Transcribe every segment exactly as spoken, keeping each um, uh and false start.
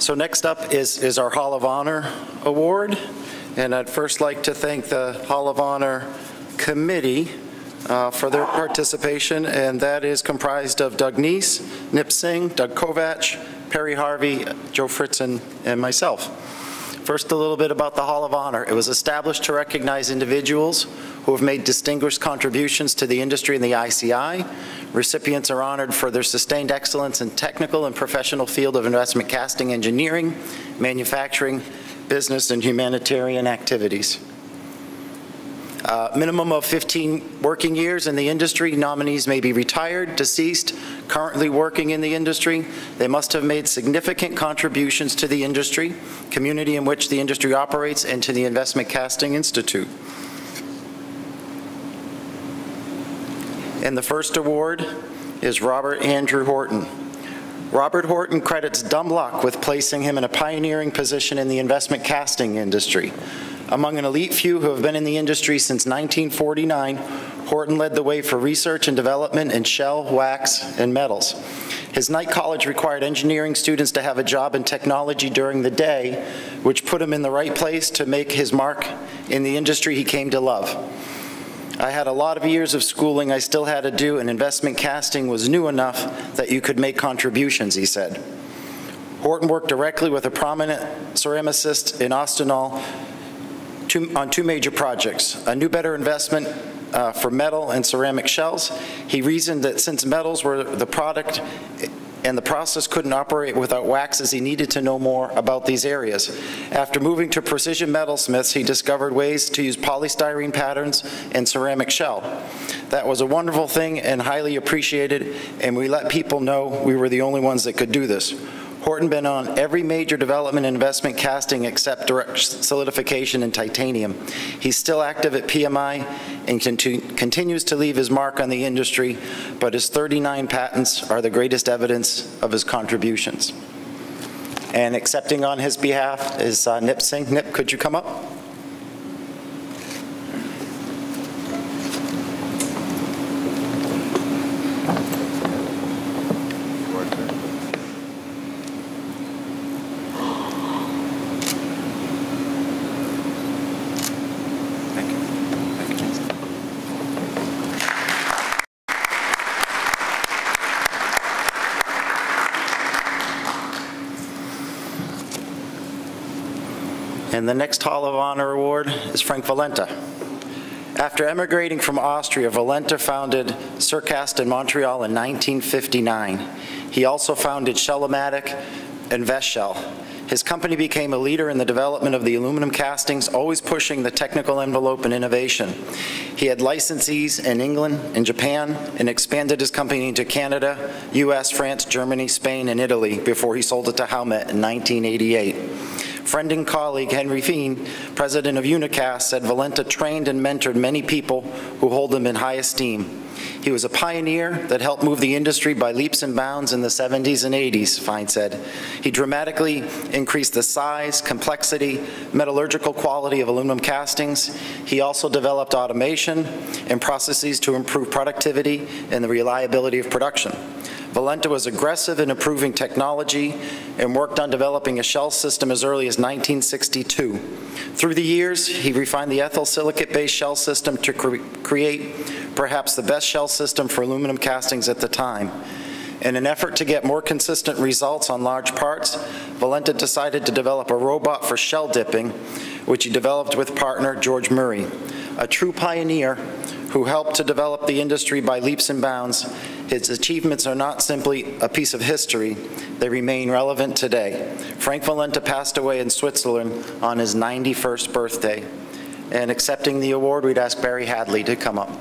So next up is, is our Hall of Honor Award. And I'd first like to thank the Hall of Honor Committee uh, for their participation, and that is comprised of Doug Neese, Nip Singh, Doug Kovach, Perry Harvey, Joe Fritzen, and myself. First, a little bit about the Hall of Honor. It was established to recognize individuals who have made distinguished contributions to the industry and the I C I. Recipients are honored for their sustained excellence in technical and professional field of investment casting engineering, manufacturing, business, and humanitarian activities. Uh, minimum of fifteen working years in the industry. Nominees may be retired, deceased, currently working in the industry. They must have made significant contributions to the industry, community in which the industry operates, and to the Investment Casting Institute. And the first award is Robert Andrew Horton. Robert Horton credits dumb luck with placing him in a pioneering position in the investment casting industry. Among an elite few who have been in the industry since nineteen forty-nine, Horton led the way for research and development in shell, wax, and metals. His night college required engineering students to have a job in technology during the day, which put him in the right place to make his mark in the industry he came to love. I had a lot of years of schooling I still had to do, and investment casting was new enough that you could make contributions, he said. Horton worked directly with a prominent ceramicist in Austinol Two, on two major projects, a new better investment uh, for metal and ceramic shells. He reasoned that since metals were the product and the process couldn't operate without waxes, he needed to know more about these areas. After moving to precision metalsmiths, he discovered ways to use polystyrene patterns and ceramic shell. That was a wonderful thing and highly appreciated, and we let people know we were the only ones that could do this. Horton been on every major development and investment casting except direct solidification and titanium. He's still active at P M I and continues to leave his mark on the industry, but his thirty-nine patents are the greatest evidence of his contributions. And accepting on his behalf is uh, Nip Singh. Nip, could you come up? And the next Hall of Honor award is Frank Valenta. After emigrating from Austria, Valenta founded Circast in Montreal in nineteen fifty-nine. He also founded Shellomatic and Vestshell. His company became a leader in the development of the aluminum castings, always pushing the technical envelope and innovation. He had licensees in England and Japan and expanded his company into Canada, U S, France, Germany, Spain, and Italy before he sold it to Howmet in nineteen eighty-eight. Friend and colleague Henry Fien, president of Unicast, said Valenta trained and mentored many people who hold him in high esteem. He was a pioneer that helped move the industry by leaps and bounds in the seventies and eighties, Fien said. He dramatically increased the size, complexity, metallurgical quality of aluminum castings. He also developed automation and processes to improve productivity and the reliability of production. Valenta was aggressive in improving technology and worked on developing a shell system as early as nineteen sixty-two. Through the years, he refined the ethyl silicate-based shell system to cre create perhaps the best shell system for aluminum castings at the time. In an effort to get more consistent results on large parts, Valenta decided to develop a robot for shell dipping, which he developed with partner George Murray. A true pioneer who helped to develop the industry by leaps and bounds, his achievements are not simply a piece of history, they remain relevant today. Frank Valenta passed away in Switzerland on his ninety-first birthday. And accepting the award, we'd ask Barry Hadley to come up.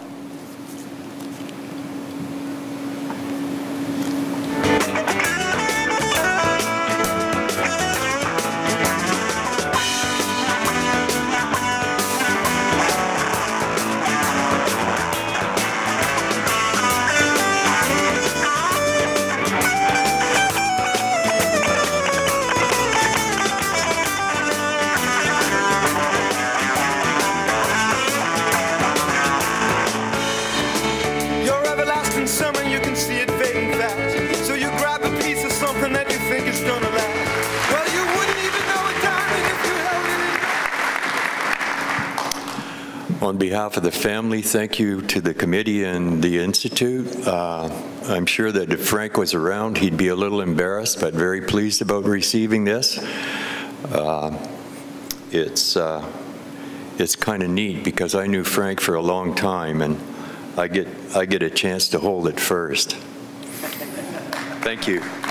On behalf of the family, thank you to the committee and the Institute. Uh, I'm sure that if Frank was around, he'd be a little embarrassed, but very pleased about receiving this. Uh, it's uh, it's kind of neat because I knew Frank for a long time, and I get I get a chance to hold it first. Thank you.